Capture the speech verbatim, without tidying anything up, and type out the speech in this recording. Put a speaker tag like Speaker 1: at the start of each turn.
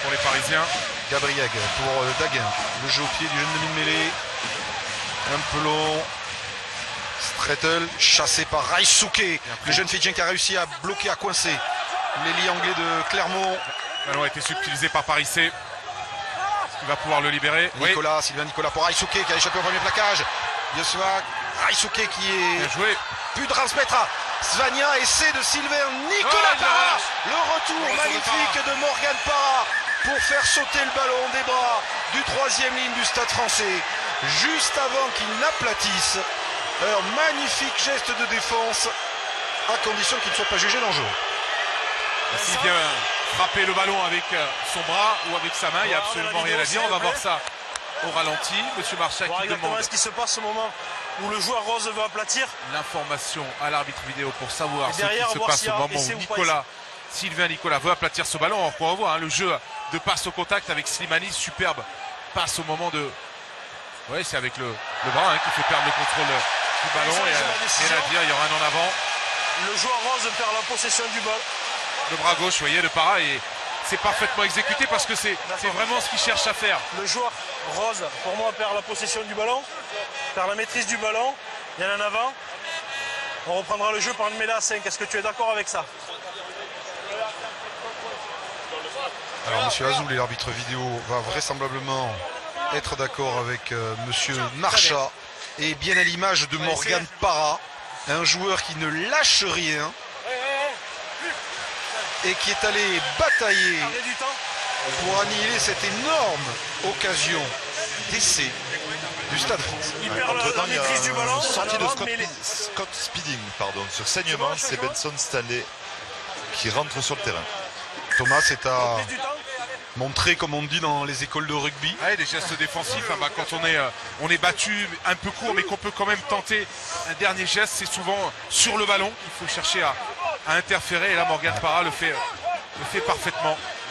Speaker 1: pour les Parisiens.
Speaker 2: Gabriel pour euh, Daguin. Le jeu au pied du jeune demi-mêlée. Un peu long. Strettel chassé par Raisuke. Le jeune Fidjien qui a réussi à bloquer, à coincer l'ailier anglais de Clermont.
Speaker 1: Le ballon a été subtilisé par Parissé. Il va pouvoir le libérer.
Speaker 2: Nicolas,
Speaker 1: oui.
Speaker 2: Sylvain Nicolas pour Raisuke qui a échappé au premier plaquage. Yosuak, Raisuke qui est
Speaker 1: Bien joué.
Speaker 2: pu transmettre à Svania. Essai de Sylvain Nicolas
Speaker 1: oh,
Speaker 2: Parra. Le retour
Speaker 1: le
Speaker 2: magnifique de, de Morgan Parra pour faire sauter le ballon des bras du troisième ligne du Stade Français. Juste avant qu'il n'aplatisse. Alors magnifique geste de défense à condition qu'il ne soit pas jugé dangereux.
Speaker 1: S'il vient frapper le ballon avec son bras ou avec sa main, il n'y a absolument rien à dire. On va voir ça au ralenti. Monsieur Marchak qui demande
Speaker 3: ce qui se passe au moment où le joueur rose veut aplatir.
Speaker 1: L'information à l'arbitre vidéo pour savoir ce
Speaker 3: derrière,
Speaker 1: qui se passe au moment où
Speaker 3: ou
Speaker 1: Nicolas, Sylvain Nicolas veut aplatir ce ballon. On pourra voir hein, le jeu de passe au contact avec Slimani, superbe passe au moment de... Oui, c'est avec le, le bras hein, qui fait perdre le contrôle du ballon. Et, et rien à dire, il y aura un en avant.
Speaker 3: Le joueur rose perd la possession du ballon.
Speaker 1: Le bras gauche, vous voyez, de Parra, et c'est parfaitement exécuté parce que c'est vraiment ce qu'il cherche à faire.
Speaker 3: Le joueur rose, pour moi, perd la possession du ballon, perd la maîtrise du ballon. Il y en a en avant. On reprendra le jeu par une mêlée à cinq. Est-ce que tu es d'accord avec ça?
Speaker 2: Alors monsieur Azoulay, l'arbitre vidéo, va vraisemblablement être d'accord avec euh, monsieur Marchak. Et bien à l'image de Morgan Parra, un joueur qui ne lâche rien et qui est allé batailler pour annihiler cette énorme occasion d'essai du Stade français.
Speaker 3: Il perd la, la maîtrise du ballon.
Speaker 4: Sortie de Scott, Scott Speeding, pardon, sur saignement, c'est Benson Stanley qui rentre sur le terrain.
Speaker 2: Thomas est à montrer, comme on dit dans les écoles de rugby.
Speaker 1: Ouais, des gestes défensifs, hein, bah, quand on est, euh, on est battu un peu court, mais qu'on peut quand même tenter un dernier geste, c'est souvent sur le ballon. Il faut chercher à, à interférer, et là Morgan Parra le fait, le fait parfaitement.